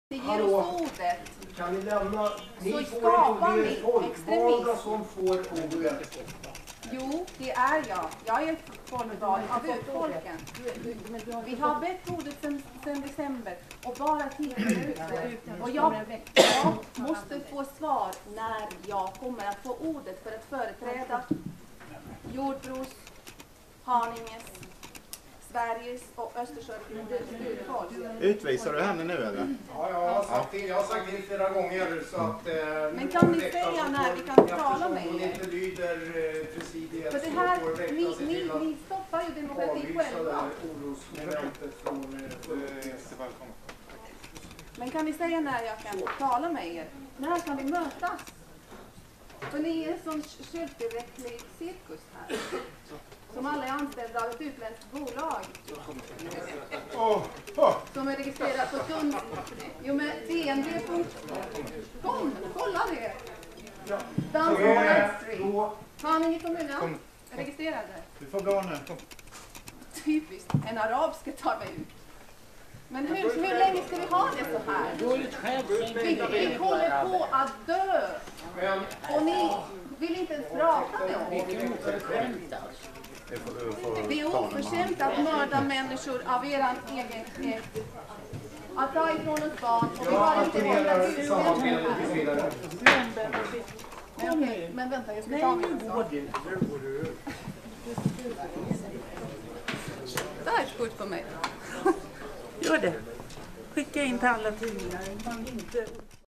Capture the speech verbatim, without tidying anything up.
Det ger oss ordet. Kan ni lämna? Ni Så får skapar inte, det ni är folkvalda extremism. som får ordet. Jo, det är jag. Jag är folkvald av urfolken. Vi har bett ordet sedan december och bara tiden är ute. Och jag, jag måste få svar när jag kommer att få ordet för att företräda Jordbros, Haninges, Sveriges och Östersjöns urfolk. Utvisar du henne nu eller? Ja, jag har sagt det, jag har sagt det flera gånger så att... Eh, Men kan ni säga när vi kan tala med er? er? Inte lyder eh, presidiet. För det här, ni, ni, ni stoppar ju demokrati själva. Orosmomentet från... Eh, Men kan ni säga när jag kan tala med er? När kan vi mötas? För ni är en sån självtillräcklig cirkus här. Som alla är anställda av ett utländskt bolag. oh, oh. Som är registrerat på kund... Jo men D N B. Kom, kolla det! Dansgården Street. Haninge kommunen. Registrerade. Du får gå nu. Typiskt. En arab ska ta mig ut. Men hur, hur länge ska vi ha det så här? Vi, vi håller på att dö. Och ni vill inte ens prata med oss. Det är oförskämt att mörda människor av eran egen... Eh, att ta ifrån oss barn. Och vi har inte hållit ut här. Okej, men vänta, jag ska ta mig en sak. Det här är skurt på mig. Gör det. Skicka in till alla tidningar.